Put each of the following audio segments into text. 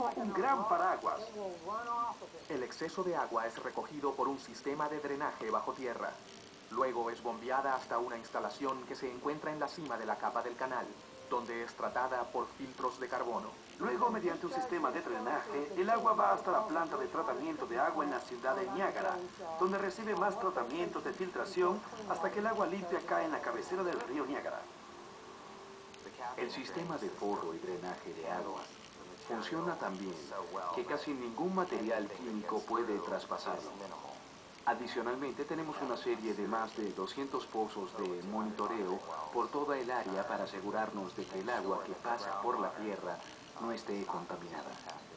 como un gran paraguas. El exceso de agua es recogido por un sistema de drenaje bajo tierra. Luego es bombeada hasta una instalación que se encuentra en la cima de la capa del canal, donde es tratada por filtros de carbono. Luego, mediante un sistema de drenaje, el agua va hasta la planta de tratamiento de agua en la ciudad de Niágara, donde recibe más tratamientos de filtración hasta que el agua limpia cae en la cabecera del río Niágara. El sistema de forro y drenaje de agua funciona tan bien que casi ningún material químico puede traspasarlo. Adicionalmente, tenemos una serie de más de 200 pozos de monitoreo por toda el área para asegurarnos de que el agua que pasa por la tierra no esté contaminada.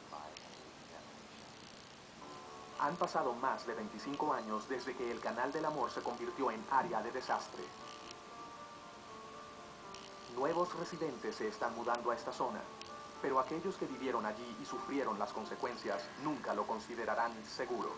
Han pasado más de 25 años desde que el Canal del Amor se convirtió en área de desastre. Nuevos residentes se están mudando a esta zona, pero aquellos que vivieron allí y sufrieron las consecuencias nunca lo considerarán seguro.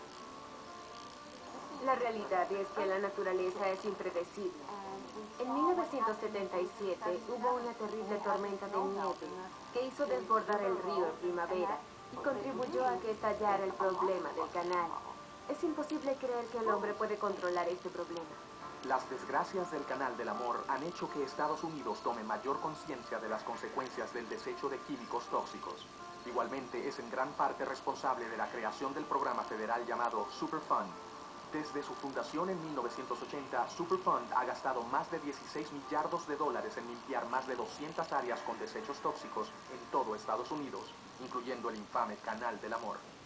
La realidad es que la naturaleza es impredecible. En 1977 hubo una terrible tormenta de nieve que hizo desbordar el río en primavera y contribuyó a que estallara el problema del canal. Es imposible creer que el hombre puede controlar este problema. Las desgracias del Canal del Amor han hecho que Estados Unidos tome mayor conciencia de las consecuencias del desecho de químicos tóxicos. Igualmente es en gran parte responsable de la creación del programa federal llamado Superfund. Desde su fundación en 1980, Superfund ha gastado más de 16 millardos de dólares en limpiar más de 200 áreas con desechos tóxicos en todo Estados Unidos, incluyendo el infame Canal del Amor.